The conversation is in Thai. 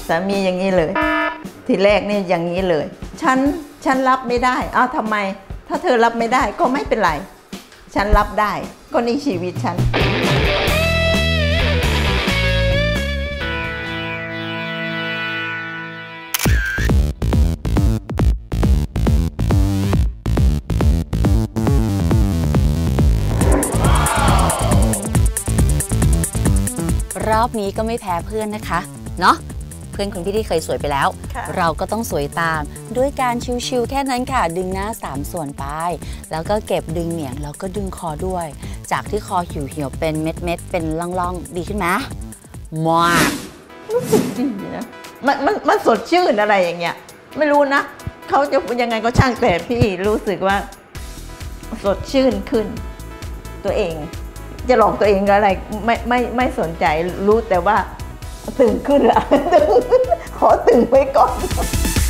สามีอย่างนี้เลยทีแรกนี่อย่างนี้เลยฉันรับไม่ได้อ้าวทำไมถ้าเธอรับไม่ได้ก็ไม่เป็นไรฉันรับได้ก็นี่ชีวิตฉันรอบนี้ก็ไม่แพ้เพื่อนนะคะเนาะเพื่อนคุณพี่ที่เคยสวยไปแล้วเราก็ต้องสวยตามด้วยการชิวๆแค่นั้นค่ะดึงหน้า3ส่วนไปแล้วก็เก็บดึงเหนียงแล้วก็ดึงคอด้วยจากที่คอเหี่ยวๆเป็นเม็ดๆเป็นล่องๆดีขึ้นไหมมากรู้สึกดีนะมันสดชื่นอะไรอย่างเงี้ยไม่รู้นะเขาจะยังไงก็ช่างแต่พี่รู้สึกว่าสดชื่นขึ้นตัวเองจะหลอกตัวเองอะไรไม่สนใจรู้แต่ว่าตึงขึ้นละขอตึงไว้ก่อน